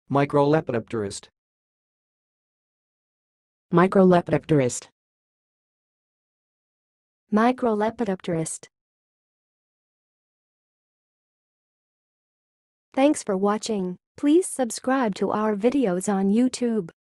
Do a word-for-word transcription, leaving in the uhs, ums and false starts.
Microlepidopterist. Microlepidopterist. Microlepidopterist. Thanks for watching. Please subscribe to our videos on YouTube.